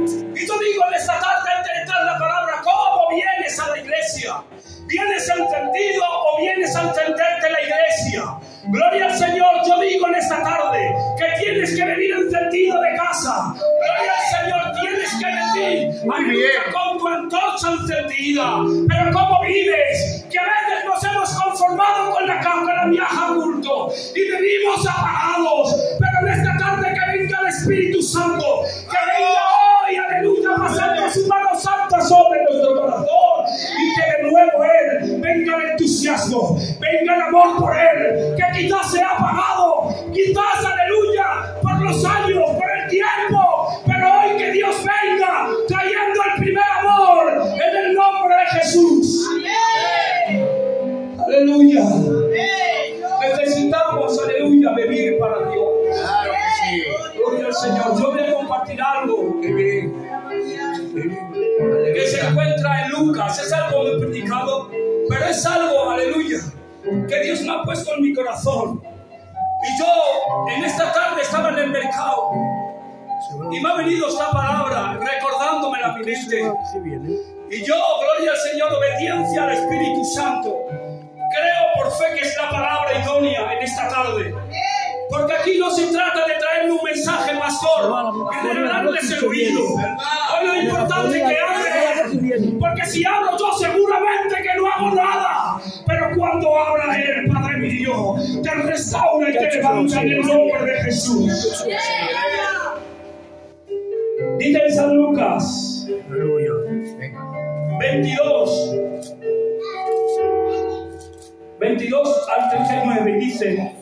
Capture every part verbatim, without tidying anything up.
Y yo digo en esta tarde, esta es la palabra, ¿cómo vienes a la iglesia? ¿Vienes entendido o vienes a entenderte la iglesia? Gloria al Señor. Yo digo en esta tarde que tienes que venir encendido de casa. Gloria al Señor. Tienes que venir aleluya, con tu antorcha encendida. Pero ¿cómo vives? Que a veces nos hemos conformado con la cámara vieja culto y vivimos apagados. Pero en esta tarde que venga el Espíritu Santo, que venga hoy, aleluya, pasando su mano santa sobre nuestro corazón, y que de nuevo Él venga el entusiasmo, venga el amor por Él, que quizás se ha apagado, quizás, aleluya, por los años, por el tiempo, pero hoy que Dios venga trayendo el primer amor en el nombre de Jesús. Amén. Aleluya. Amén. Necesitamos, aleluya, vivir para Dios. Claro que sí. Gloria al Señor. Yo voy a compartir algo que se encuentra en Lucas. Es algo muy predicado, pero es algo, aleluya, que Dios me ha puesto en mi corazón. Y yo en esta tarde estaba en el mercado y me ha venido esta palabra recordándome la mi mente. Y yo, gloria al Señor, obediencia al Espíritu Santo, creo por fe que es la palabra idónea en esta tarde. Porque aquí no se trata de traerme un mensaje, pastor, y de llenarles el oído. Hoy lo importante es que hable, porque si hablo yo seguramente que no hago nada. Pero cuando habla Él, Padre mío, te restaura y te levanta en el nombre de Jesús. Dice en San Lucas veintidós, veintidós al treinta y nueve, dice: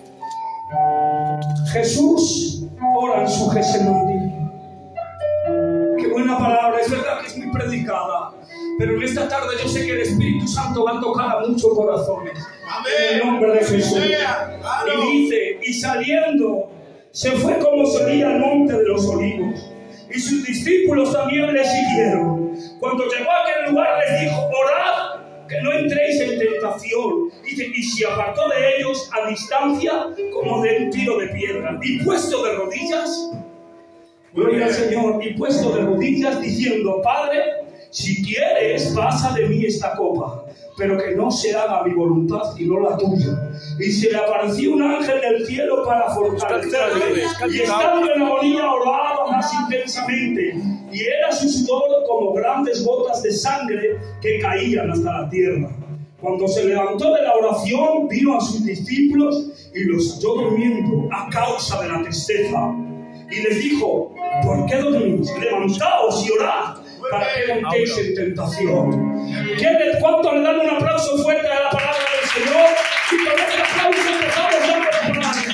Jesús ora en su Getsemaní. Qué buena palabra, es verdad que es muy predicada, pero en esta tarde yo sé que el Espíritu Santo va a tocar a muchos corazones. Amén. En el nombre de Jesús. Y dice: y saliendo se fue como solía al monte de los olivos, y sus discípulos también le siguieron. Cuando llegó a aquel lugar les dijo: orad que no entréis en tentación. Dice: y se apartó de ellos a distancia como de un tiro de piedra, y puesto de rodillas, gloria al Señor, y puesto de rodillas diciendo: Padre, si quieres, pasa de mí esta copa, pero que no se haga mi voluntad sino la tuya. Y se le apareció un ángel del cielo para fortalecerle, y estando en agonía oraba más intensamente, y era su sudor como grandes gotas de sangre que caían hasta la tierra. Cuando se levantó de la oración, vino a sus discípulos y los halló durmiendo a causa de la tristeza. Y les dijo: ¿por qué dormís? Levantaos y orad, para que no entréis en tentación. ¿Quién, ¿Cuánto le dan un aplauso fuerte a la palabra del Señor? Y con este aplauso empezamos ya por la palabra.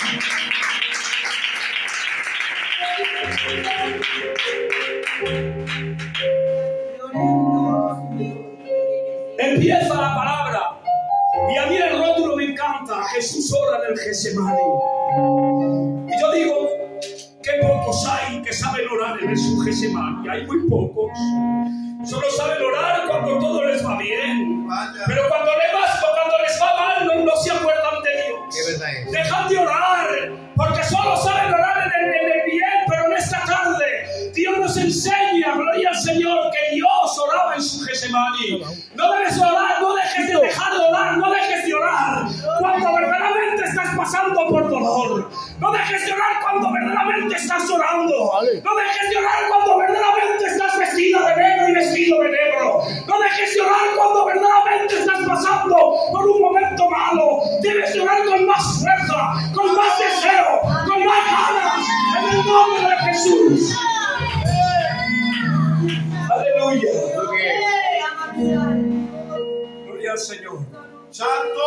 Empieza la palabra, y a mí el rótulo me encanta: Jesús ora en el Getsemaní. Y yo digo que pocos hay que saben orar en el Getsemaní. Hay muy pocos. Solo saben orar cuando todo les va bien, pero cuando les va, cuando les va mal no, no se acuerdan de Dios. Dejan de orar porque solo saben orar en el, en el bien. Pero en esta tarde Dios nos enseña, gloria al Señor, que Dios oraba en su Getsemaní. No debes orar, no dejes de dejar de orar, no dejes de orar cuando verdaderamente estás pasando por dolor. No dejes de orar cuando verdaderamente estás llorando. No dejes de orar cuando verdaderamente estás vestida de negro y vestido de negro. No dejes de orar cuando verdaderamente estás pasando por un momento malo. Debes de orar con más fuerza, con más deseo, con más ganas, en el nombre de Jesús. Aleluya. Gloria al Señor. Santo.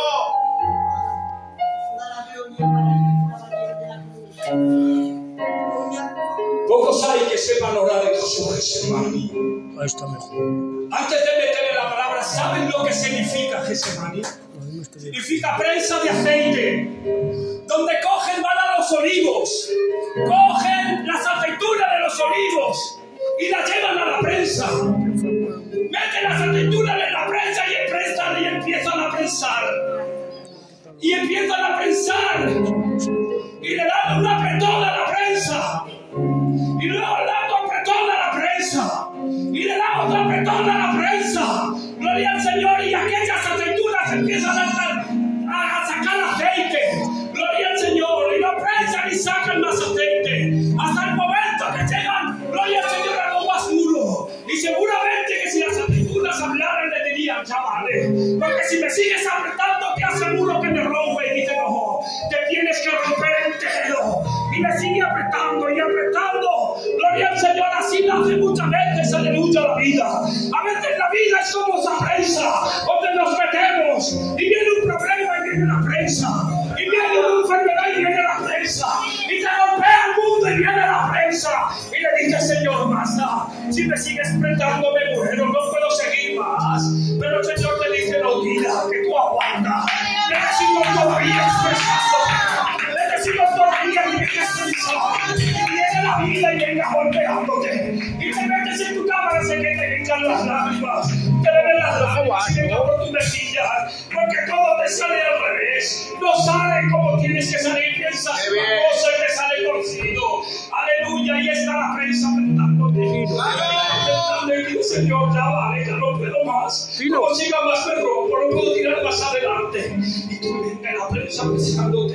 Pocos hay que sepan orar en su Getsemaní. Está mejor. Antes de meterle la palabra, ¿saben lo que significa Getsemaní? Significa prensa de aceite, donde cogen, van a los olivos, cogen las aceitunas de los olivos y las llevan a la prensa. Meten las aceitunas en la prensa y empiezan, y empiezan a prensar. Y empiezan a prensar. Y le dan un apretón a la prensa. Y luego le dan un apretón a la prensa. prensa. Y le damos un apretón a la prensa. Gloria al Señor. Y aquellas aceitunas empiezan a, a, a sacar aceite. Gloria al Señor. Y la prensa y sacan más aceite. Hasta el momento que llegan, gloria al Señor, a lo más duro. Y seguramente que si las aceitunas hablaran le dirían, ya vale. Porque si me sigues apretando, te aseguro que me rompe. Y dice, no, te tienes que romper entero. Y me sigue apretando y apretando. Gloria al Señor, así lo hace muchas veces, aleluya, la vida. A veces la vida es como esa prensa, donde nos metemos. Y viene un problema y viene la prensa. Y viene una enfermedad y viene la prensa. Y te golpea el mundo y viene la prensa. Y le dice, Señor, basta. Si me sigues apretando me muero, no puedo seguir más. Pero el Señor te dice, no, mira, que tú aguantas. Necesito todavía expresarlo. Necesito todavía que expresar. Y viene la vida y venga golpeándote. Y te metes en tu cámara, sé que te echan las lágrimas. Te beben las lágrimas y venga por tus mejillas. Porque todo te sale al revés. No sale como tienes que salir. Piensas una cosa y te sale torcido. Aleluya. Y está la prensa apretándote. Y dice, Señor, ya vale, ya no puedo más. Como siga más me rompo, no puedo tirar más adelante. Y tú venga la prensa presionándote.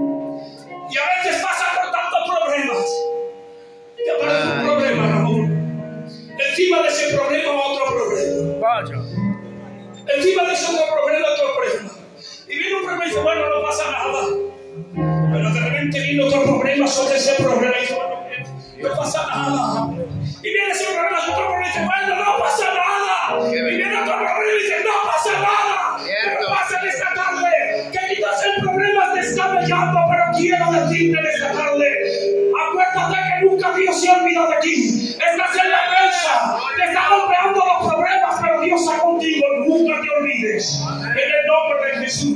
Y a veces pasa por tantos problemas. Te aparece un problema, Ramón. Encima de ese problema, otro problema. Vaya. Encima de ese otro problema, otro problema. Y viene un problema y dice, bueno, no pasa nada. Pero de repente viene otro problema sobre ese problema y dice, bueno, no pasa nada. Y viene ese problema, otro problema y dice, bueno, no pasa nada. Y viene otro problema y dice, no pasa nada. Pero pasa en esta tarde, que quizás el problema te está mellando, pero quiero decirte en esta tarde, acuérdate que nunca Dios se olvida de ti. Estás en la prensa, te está golpeando los problemas, pero Dios está contigo, nunca te olvides. En el nombre de Jesús.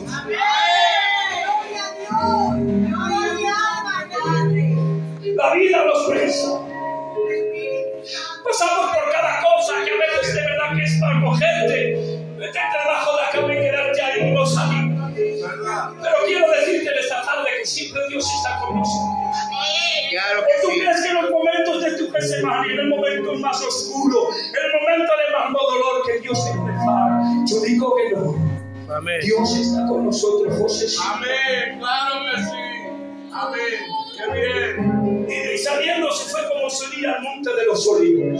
La vida nos prensa. Pasamos por cada cosa que a veces de verdad que es para cogerte, meterte debajo de la cama y quedarte ahí y no salir. Pero quiero decirte en esta tarde que siempre Dios está con nosotros. Claro que tú sí. crees que en los momentos de tu Getsemaní, en el momento más oscuro, en el momento de más dolor, que Dios se prepara. Yo digo que no. Amén. Dios está con nosotros, José. Amén, claro que sí. Amén, qué bien. Y saliendo se fue como solía al monte de los olivos.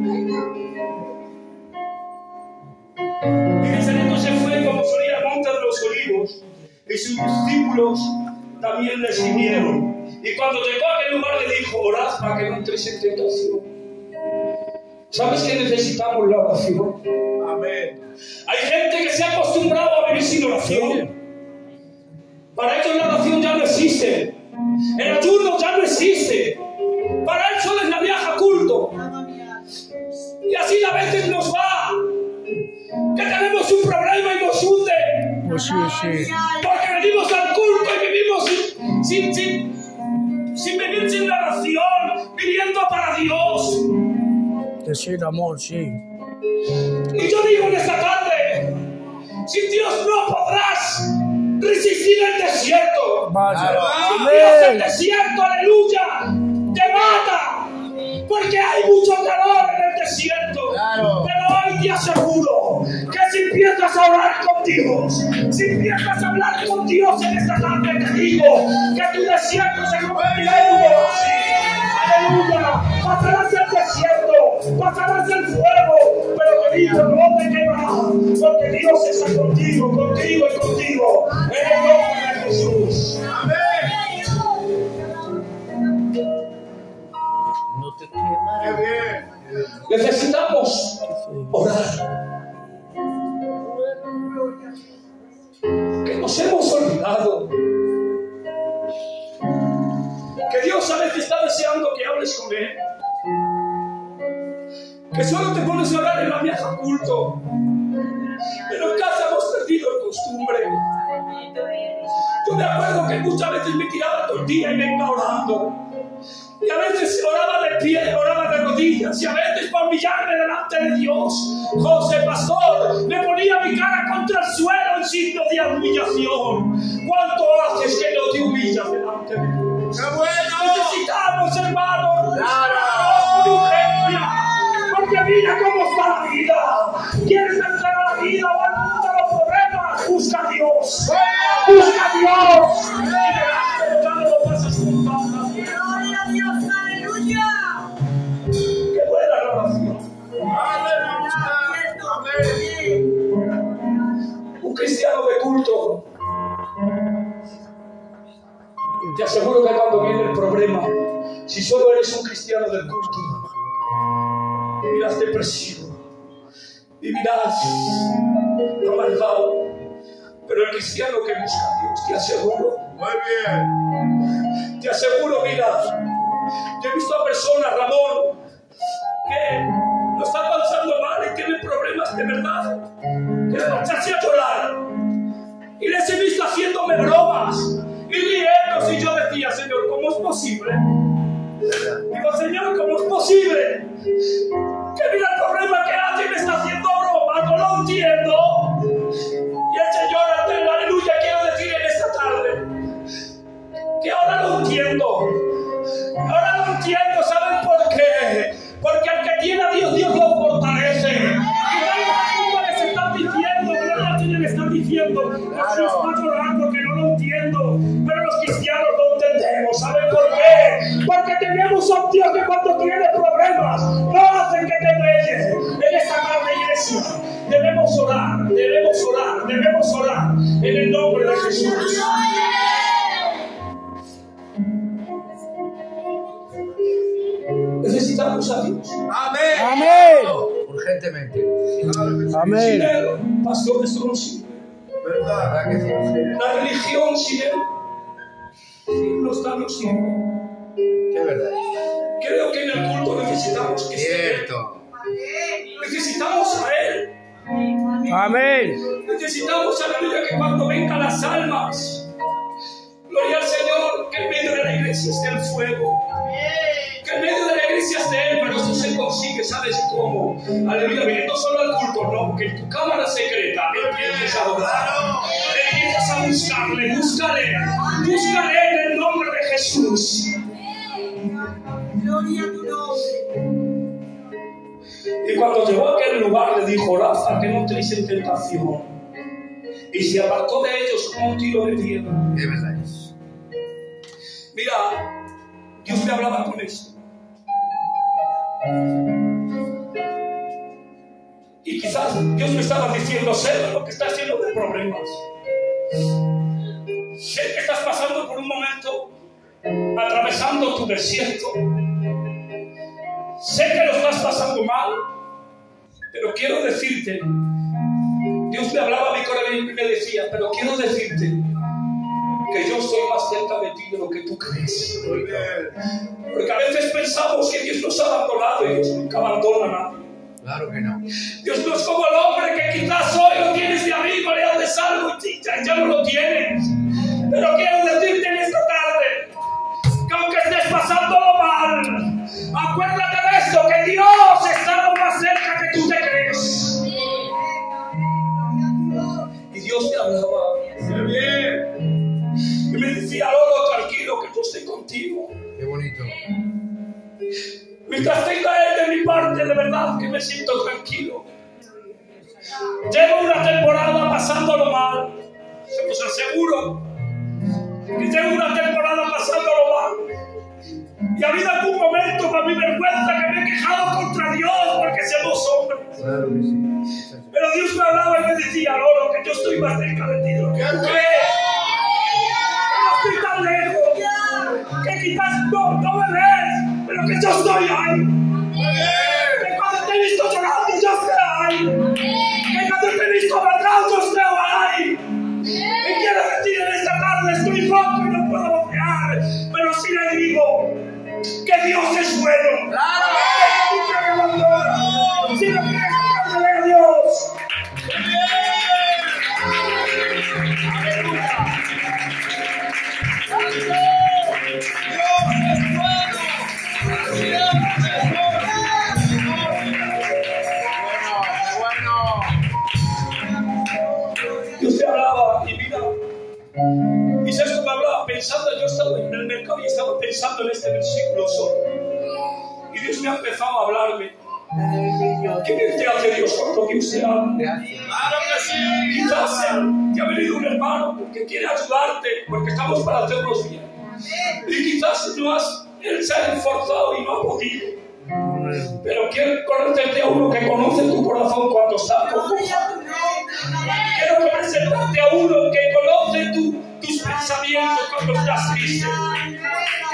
Y saliendo se fue como solía al monte de los olivos. Y sus discípulos también le siguieron. Y cuando llegó a aquel lugar le dijo, orad para que no entréis en tentación. ¿Sabes que necesitamos la oración? Amén. Hay gente que se ha acostumbrado a vivir sin oración. Para ellos la oración ya no existe. El ayuno ya no existe. Para él solo es la viaja culto. Y así a veces nos va. Que tenemos un problema y nos hunde. Pues sí, sí. Porque venimos al culto y vivimos sin, sin, sin, sin vivir sin la oración, viviendo para Dios. Decir amor, sí. Y yo digo en esta tarde, sin Dios no podrás resistir el desierto. Vaya. Sin Dios el desierto, aleluya, te mata. Porque hay mucho calor en el desierto. Claro. Pero hoy te aseguro que si empiezas a orar con Dios, si empiezas a hablar con Dios en esta tarde, te digo que tu desierto se convertirá en un oasis. Aleluya. Pasarás el desierto, pasarás el fuego, pero te digo, no te quemarás, porque Dios está contigo, contigo y contigo. En el nombre de Jesús. Amén. No te quemas. Qué bien. Necesitamos orar. Que nos hemos olvidado que Dios a veces está deseando que hables con Él. Que solo te pones a orar en la vieja culto. Pero en casa hemos perdido el costumbre. Yo me acuerdo que muchas veces me tiraba todo el día y me iba orando. Y a veces oraba de pie, oraba de rodillas. Y a veces para humillarme delante de Dios, José Pastor, me ponía mi cara contra el suelo en signo de humillación. ¿Cuánto haces que no te humillas delante de Dios? ¡Qué bueno! Necesitamos, hermanos, ¡Claro! con urgencia Si solo eres un cristiano del culto, vivirás depresivo, vivirás amargado. Pero el cristiano que busca a Dios, te aseguro, Muy bien. te aseguro, mira, yo he visto a personas, Ramón, que lo están pasando mal y tienen problemas de verdad, que les marcharse a llorar. Y les he visto haciéndome bromas y riendo. Y yo decía, Señor, ¿cómo es posible? Digo, Señor, ¿cómo es posible que mira el problema que hace y me está haciendo bromas? No lo entiendo. Y el Señor, aleluya, quiero decir en esta tarde que ahora lo entiendo. Ahora lo entiendo. ¿Saben por qué? Porque al que tiene a Dios, Dios lo fortalece. Y no les están diciendo, no les están diciendo, Jesús está llorando, que no lo entiendo. Pero los cristianos lo entendemos. ¿Saben por qué? Porque tenemos a un Dios que cuando tiene problemas no hacen que te brille. En esta tarde, iglesia, debemos orar, debemos orar, debemos orar en el nombre de Jesús. Necesitamos a Dios. Amén. Amén. Urgentemente. Amén. Sin Él, pastor, esto no sirve. ¿Verdad? ¿Verdad que sí? La religión sin Él, sin los labios sirve. Qué verdad. Creo que en el culto necesitamos que esté Él. Cierto. Necesitamos a Él. Amén. Necesitamos, aleluya, que cuando vengan las almas, gloria al Señor, que en medio de la iglesia esté el fuego. Que en medio de la iglesia esté Él, pero eso se consigue, ¿sabes cómo? Aleluya, viniendo solo al culto, no, que en tu cámara secreta empieces a adorar, empiezas a buscarle, búscale, búscale en el nombre de Jesús. Gloria a tu nombre. Y cuando llegó a aquel lugar le dijo, orad a que no entréis en tentación. Y se apartó de ellos como un tiro de piedra. Qué verdad es. Mira, Dios me hablaba con esto. Y quizás Dios me estaba diciendo, sé lo que estás lleno de problemas. Sé que estás pasando por un momento atravesando tu desierto. Sé que lo estás pasando mal, pero quiero decirte, Dios me hablaba a mi corazón y me decía, pero quiero decirte que yo estoy más cerca de ti de lo que tú crees. Porque a veces pensamos que Dios nos ha abandonado y Dios nunca abandona a nadie. Claro que no. Dios no es como el hombre que quizás hoy lo tienes de amigo, le de salvo y ya, ya no lo tienes. Pero quiero decirte en esta tarde que aunque estés pasándolo mal, acuérdate de esto, que Dios está más cerca que tú te crees. Y Dios me hablaba. Bien. Y me decía, Lolo, tranquilo, que yo estoy contigo. Qué bonito. Mientras tenga Él de mi parte, de verdad que me siento tranquilo. Llevo una temporada pasándolo mal. Se los aseguro. Que llevo una temporada pasándolo mal. Y ha habido algún momento, para mi vergüenza, que me he quejado contra Dios porque somos hombres. Claro que sí. Pero Dios me hablaba y me decía, Lolo, que yo estoy más cerca de ti de lo que tú crees. Que no estoy tan lejos. Que quizás no, no me ves, pero que yo estoy ahí. Que cuando te he visto llorando, yo estoy ahí. Que cuando te he visto amargado, yo estoy ahí. Y quiero decir en esta tarde, estoy roto y no puedo vocear, pero sí le digo que Dios es bueno. Que nunca me abandona. Si no quieres hablarle a Dios. Dios te hablaba y mira, y sabes cómo me hablaba pensando, yo estaba en el mercado y estaba pensando en este versículo solo. Y Dios me ha empezado a hablarme. ¿Qué bien te hace Dios cuando Dios te habla? Claro que sí. Quizás te ha venido un hermano que quiere ayudarte porque estamos para hacernos bien. Y quizás no has, él se ha esforzado y no ha podido. Pero quiero conocerte a uno que conoce tu corazón cuando estás confundido. Quiero presentarte a uno que conoce tu, tus pensamientos cuando estás triste.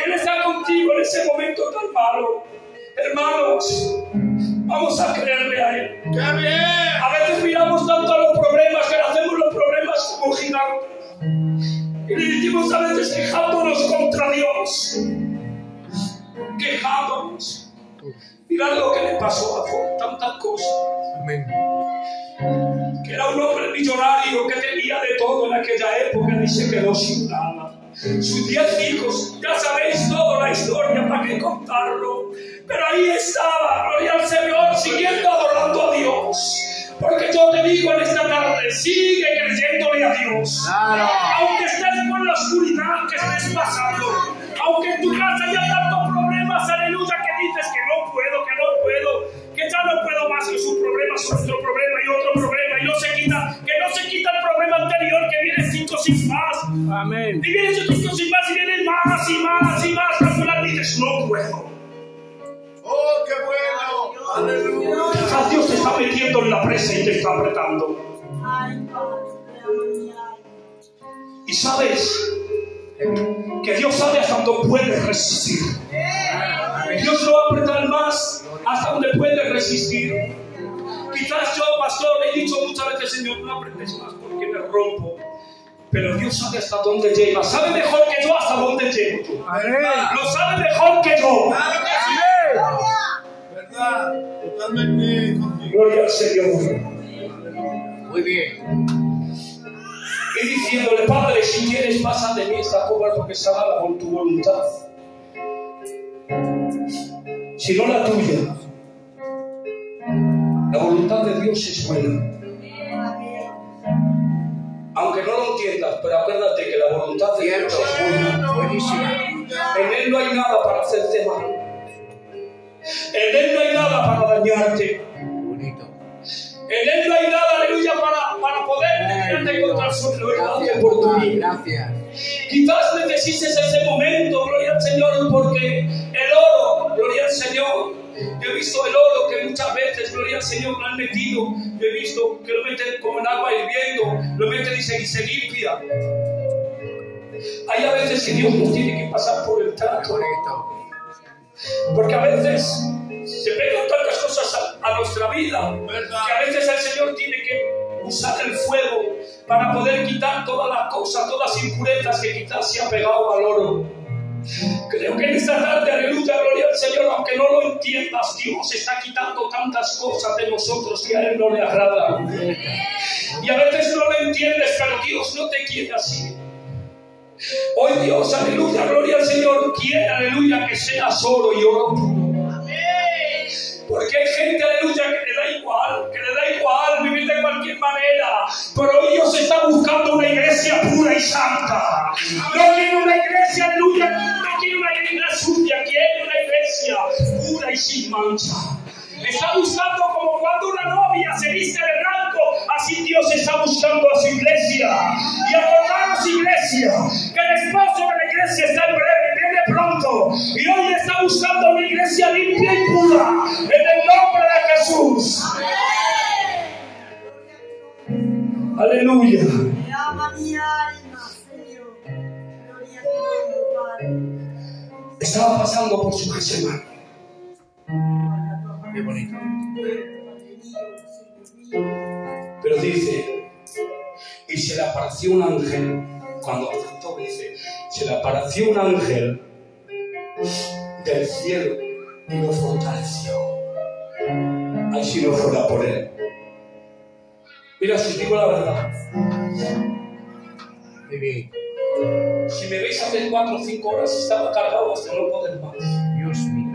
Él está contigo en ese momento tan malo. Hermanos, vamos a creerle a Él. A veces miramos tanto a los problemas que hacemos los problemas como gigantes. Y le decimos a veces quejándonos contra Dios. Quejándonos. Mirad lo que le pasó a Job, tantas cosas. Amén. Que era un hombre millonario que tenía de todo en aquella época y se quedó sin nada. Sus diez hijos, ya sabéis toda la historia, ¿para qué contarlo? Pero ahí estaba, gloria al Señor, siguiendo adorando a Dios. Porque yo te digo en esta tarde, sigue creyéndole a Dios. Claro. Aunque estés por la oscuridad que estés pasando, aunque en tu casa haya tantos problemas, aleluya, que dices que no puedo, que no puedo, que ya no puedo más, que su problema es otro problema y otro problema, y no se quita, que no se quita el problema anterior, que viene cinco sin más. Amén. Y viene cinco sin más, y viene más y más y más, y al final dices, no puedo. ¡Oh, qué bueno! ¡Aleluya! Quizás Dios te está metiendo en la presa y te está apretando. Y sabes que Dios sabe hasta dónde puedes resistir. Dios no va a apretar más hasta donde puedes resistir. Quizás yo, pastor, he dicho muchas veces, Señor, no apretes más porque me rompo. Pero Dios sabe hasta dónde llega. Sabe mejor que yo hasta dónde llego. Amén. Lo sabe mejor que yo. ¡Claro que sí! ¿Verdad? Totalmente contigo. Gloria al Señor. Muy bien. Y diciéndole, Padre, si quieres, pasa de mí esta copa porque se haga con tu voluntad. Si no la tuya. La voluntad de Dios es buena. Aunque no lo entiendas, pero acuérdate que la voluntad de Dios es buena. Buenísima. En Él no hay nada para hacerte mal. En Él no hay nada para dañarte. Bonito. En Él no hay nada, aleluya, para, para poder tenerte contra el suelo. Él lo hace por tu vida. Gracias. Quizás necesites ese momento, gloria al Señor, porque el oro, gloria al Señor. Yo he visto el oro que muchas veces, gloria al Señor, lo han metido. Yo he visto que lo meten como en agua hirviendo, lo meten y se, y se limpia. Hay a veces que Dios nos tiene que pasar por el trato. Correcto. Porque a veces se pegan tantas cosas a, a nuestra vida, que a veces el Señor tiene que usar el fuego para poder quitar todas las cosas, todas las impurezas que quizás se han pegado al oro. Creo que en esta tarde, aleluya, gloria al Señor, aunque no lo entiendas, Dios está quitando tantas cosas de nosotros que a Él no le agrada. Y a veces no lo entiendes, pero Dios no te quiere así. Hoy Dios, aleluya, gloria al Señor, quiere, aleluya, que seas oro y oro puro. Porque hay gente, aleluya, que le da igual, que le da igual vivir de cualquier manera. Pero hoy Dios está buscando una iglesia pura y santa. No quiere una iglesia, aleluya, no quiere una iglesia sucia, quiere una iglesia pura y sin mancha. Está buscando como cuando una novia se viste de blanco, así Dios está buscando a su iglesia. Y acordaros, iglesia, que el esposo de la iglesia está en breve, viene pronto. Y hoy está buscando una iglesia limpia y pura, en el nombre de Jesús. Aleluya. Estaba pasando por su Getsemaní. Qué bonito. Pero dice, y se le apareció un ángel, cuando aceptó, dice, se le apareció un ángel del cielo y lo fortaleció. Ay, si no fuera por él. Mira, si os digo la verdad, Muy bien. si me veis hace cuatro o cinco horas, estaba cargado hasta no poder más. Dios mío.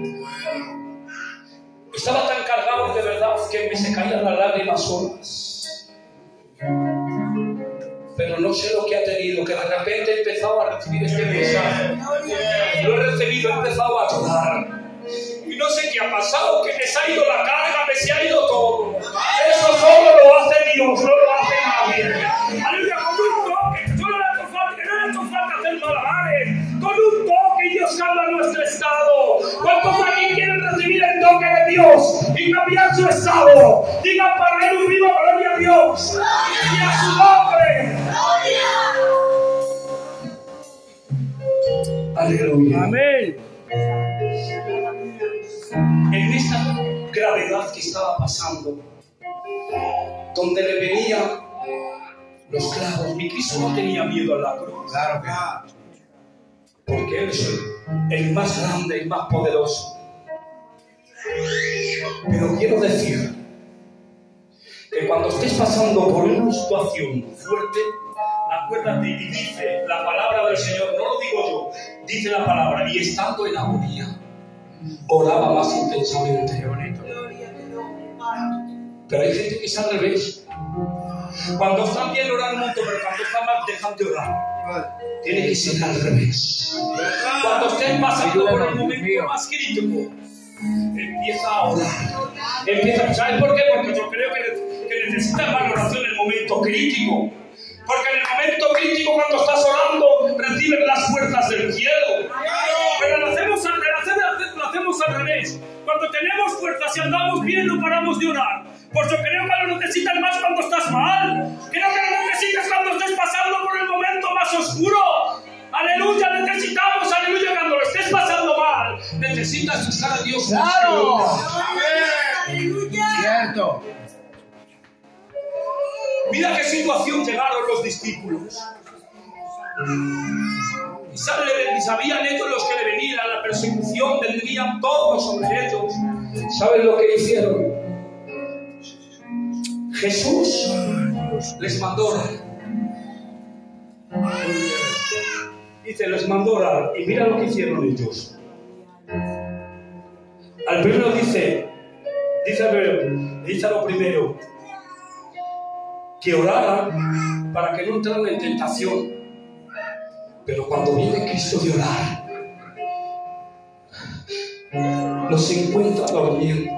Estaba tan cargado de verdad que me se caían las lágrimas solas. Pero no sé lo que ha tenido, que de repente he empezado a recibir este mensaje. Lo he recibido, he empezado a llorar. Y no sé qué ha pasado, que me se ha ido la carga, me se ha ido todo. Eso solo lo hace Dios, no lo hace nadie. Aleluya, con un toque, no le ha hecho falta, no le ha hecho falta hacer malabares. Con un toque Dios cambia nuestro estado. ¿Cuántos aquí quieren recibir el toque de Dios y cambiar su estado? Digan para Él un viva gloria a Dios y a su nombre. Aleluya. Amén. En esta gravedad que estaba pasando, donde le venían los clavos, mi Cristo no tenía miedo a la cruz. Claro que Porque Él es el más grande, el más poderoso. Pero quiero decir que cuando estés pasando por una situación fuerte, acuérdate y dice la palabra del Señor, no lo digo yo, dice la palabra, y estando en agonía, oraba más intensamente. Qué bonito. Pero hay gente que es al revés. Cuando están bien oran mucho, pero cuando están mal dejan de orar. Tiene que ser al revés. Cuando estén pasando por el momento más crítico, empieza a orar. Empieza, ¿sabes por qué? Porque yo creo que, que necesitas valoración en el momento crítico. Porque en el momento crítico, cuando estás orando, recibes las fuerzas del cielo. Pero lo hacemos al, lo hacemos al revés. Cuando tenemos fuerzas y andamos bien, no paramos de orar. Pues yo creo que lo necesitas más cuando estás mal. Creo que lo necesitas cuando estés pasando por el momento más oscuro. Aleluya, necesitamos, aleluya, cuando lo estés pasando mal, necesitas buscar a Dios. ¡Claro! Aleluya. Cierto. Mira qué situación llegaron los discípulos. Y sabían ellos los que le venían a la persecución, vendrían todos sobre ellos. ¿Saben lo que hicieron? Jesús les mandó orar. Dice, les mandó orar. Y mira lo que hicieron ellos. Al primero dice, dice, dice lo primero, que oraran para que no entraran en tentación. Pero cuando viene Cristo de orar, los encuentra durmiendo.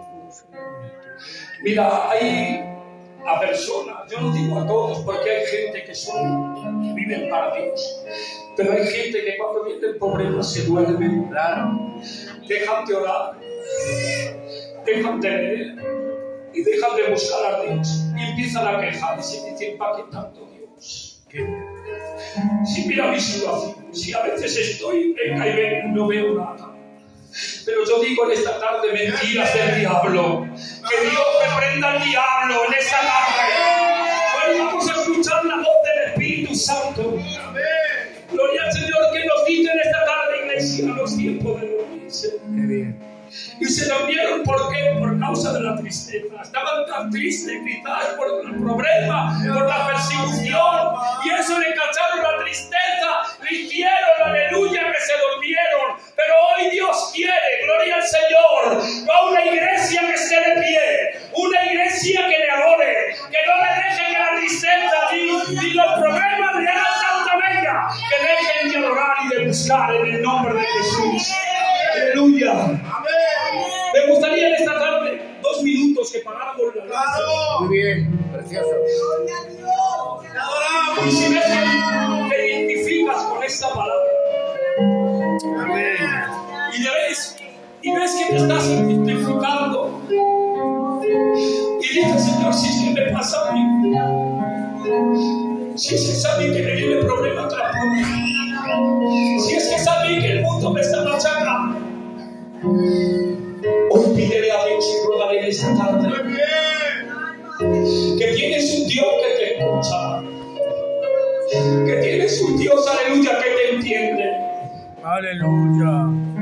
Mira, hay a personas, yo no digo a todos, porque hay gente que son, que viven para Dios, pero hay gente que cuando vienen problemas se duermen. Claro. Dejan de orar, dejan de leer y dejan de buscar a Dios y empiezan a quejarse y dicen, ¿para qué tanto Dios? Si mira mi situación, si a veces estoy en caer, no veo nada. Pero yo digo en esta tarde mentiras del diablo. Que Dios reprenda al diablo en esta tarde. Hoy vamos a escuchar la voz del Espíritu Santo. Gloria al Señor, que nos dice en esta tarde, iglesia, a los tiempos de dormirse. Qué bien. Y se dormieron, ¿por qué? Por causa de la tristeza. Estaban tan tristes quizás por el problema, por la persecución. Y eso le cacharon la tristeza, le hicieron, aleluya, que se durmieron. Pero hoy Dios quiere, gloria al Señor, a una iglesia que esté de pie, una iglesia que le adore, que no le deje que la tristeza ni, ni los problemas le hagan tanta mella, que dejen de adorar y de buscar en el nombre de Jesús. Aleluya. Me gustaría en esta tarde, dos minutos, que pagáramos la luz. Muy bien, precioso. Y si ves que te identificas con esta palabra, Amén. y ves, y ves que te estás identificando, y dices, Señor, si es que me pasa a mí, si es que es a mí que me viene problema tras problema, si es que es a mí que el mundo me está machacando, hoy pídele a Dios y ruégale en esta tarde que tienes un Dios que te escucha, que tienes un Dios, aleluya, que te entiende. Aleluya.